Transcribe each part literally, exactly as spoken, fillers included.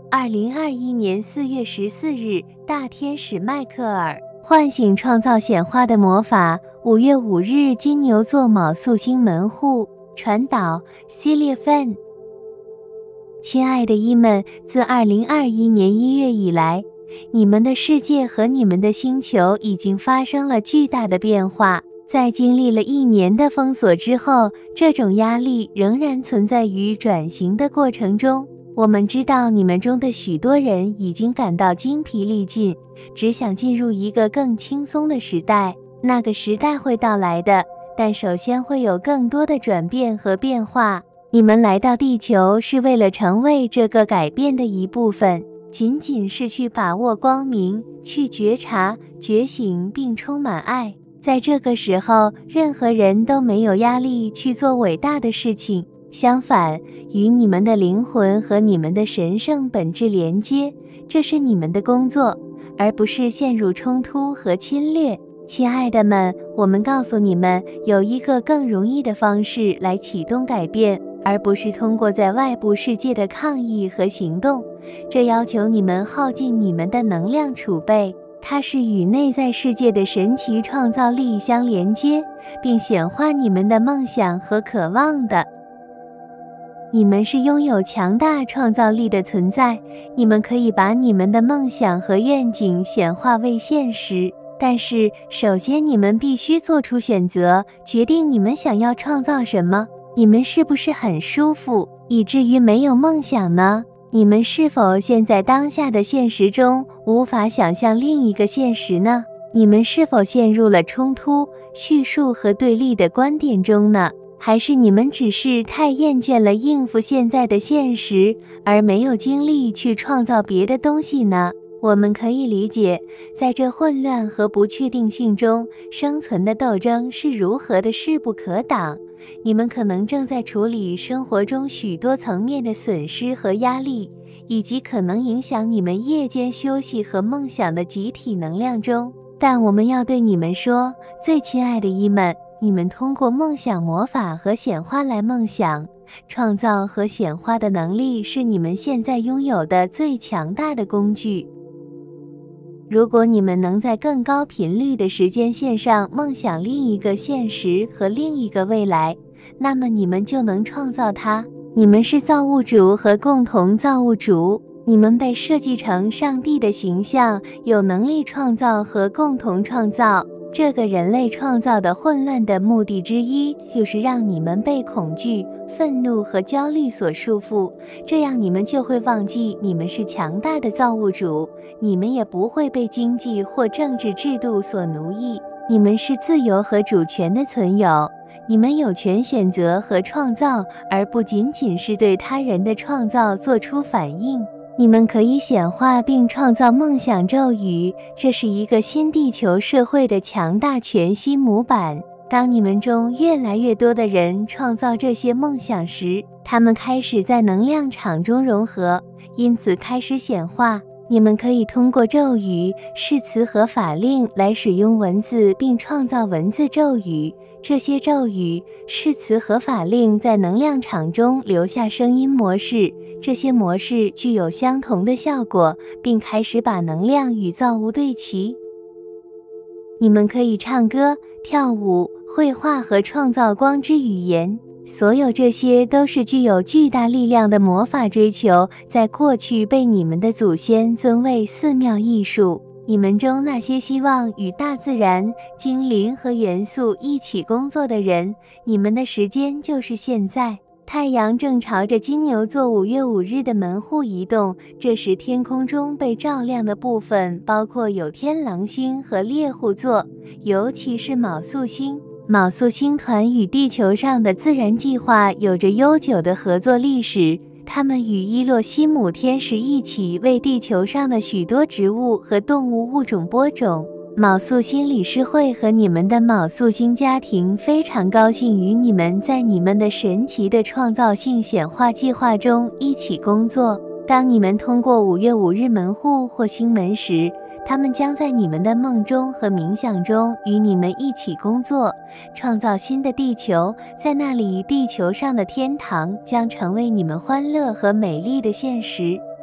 二零二一年四月十四日，大天使迈克尔唤醒创造显化的魔法。五月五日，金牛座卯宿星门户传导系列份。亲爱的伊们，自二零二一年一月以来，你们的世界和你们的星球已经发生了巨大的变化。在经历了一年的封锁之后，这种压力仍然存在于转型的过程中。我们知道你们中的许多人已经感到精疲力尽，只想进入一个更轻松的时代。那个时代会到来的，但首先会有更多的转变和变化。你们来到地球是为了成为这个改变的一部分，仅仅是去把握光明，去觉察、觉醒并充满爱。在这个时候，任何人都没有压力去做伟大的事情。相反，与你们的灵魂和你们的神圣本质连接，这是你们的工作，而不是陷入冲突和侵略。亲爱的们，我们告诉你们，有一个更容易的方式来启动改变，而不是通过在外部世界的抗议和行动。这要求你们耗尽你们的能量储备，它是与内在世界的神奇创造力相连接，并显化你们的梦想和渴望的。你们是拥有强大创造力的存在，你们可以把你们的梦想和愿景显化为现实。但是，首先你们必须做出选择，决定你们想要创造什么。你们是不是很舒服，以至于没有梦想呢？你们是否现在当下的现实中无法想象另一个现实呢？你们是否陷入了冲突、叙述和对立的观点中呢？还是你们只是太厌倦了应付现在的现实，而没有精力去创造别的东西呢？我们可以理解，在这混乱和不确定性中，生存的斗争是如何的势不可挡。你们可能正在处理生活中许多层面的损失和压力，以及可能影响你们夜间休息和梦想的集体能量中。但我们要对你们说，最亲爱的伊们，你们通过梦想魔法和显化来梦想、创造和显化的能力是你们现在拥有的最强大的工具。如果你们能在更高频率的时间线上梦想另一个现实和另一个未来，那么你们就能创造它。你们是造物主和共同造物主，你们被设计成上帝的形象，有能力创造和共同创造。这个人类创造的混乱的目的之一，就是让你们被恐惧、愤怒和焦虑所束缚，这样你们就会忘记你们是强大的造物主，你们也不会被经济或政治制度所奴役。你们是自由和主权的存有，你们有权选择和创造，而不仅仅是对他人的创造做出反应。你们可以显化并创造梦想咒语，这是一个新地球社会的强大全息模板。当你们中越来越多的人创造这些梦想时，他们开始在能量场中融合，因此开始显化。你们可以通过咒语、誓词和法令来使用文字并创造文字咒语。这些咒语、誓词和法令在能量场中留下声音模式，这些模式具有相同的效果，并开始把能量与造物对齐。你们可以唱歌、跳舞、绘画和创造光之语言，所有这些都是具有巨大力量的魔法追求，在过去被你们的祖先尊为寺庙艺术。你们中那些希望与大自然、精灵和元素一起工作的人，你们的时间就是现在。太阳正朝着金牛座五月五日的门户移动，这时天空中被照亮的部分包括有天狼星和猎户座，尤其是昴宿星。昴宿星团与地球上的自然计划有着悠久的合作历史，他们与伊洛西姆天使一起为地球上的许多植物和动物物种播种。昴宿星理事会和你们的昴宿星家庭非常高兴与你们在你们的神奇的创造性显化计划中一起工作。当你们通过五月五日门户或星门时，他们将在你们的梦中和冥想中与你们一起工作，创造新的地球。在那里，地球上的天堂将成为你们欢乐和美丽的现实。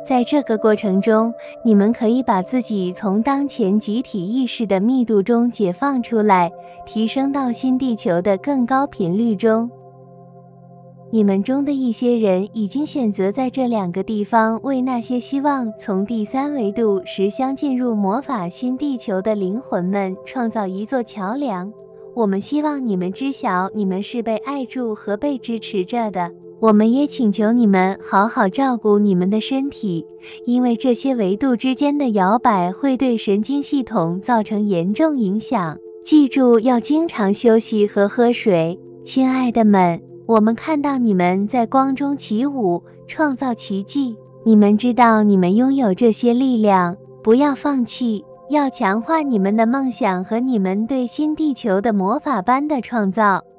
在这个过程中，你们可以把自己从当前集体意识的密度中解放出来，提升到新地球的更高频率中。你们中的一些人已经选择在这两个地方为那些希望从第三维度实相进入魔法新地球的灵魂们创造一座桥梁。我们希望你们知晓，你们是被爱住和被支持着的。我们也请求你们好好照顾你们的身体，因为这些维度之间的摇摆会对神经系统造成严重影响。记住要经常休息和喝水。亲爱的们，我们看到你们在光中起舞，创造奇迹。你们知道你们拥有这些力量，不要放弃，要强化你们的梦想和你们对新地球的魔法般的创造。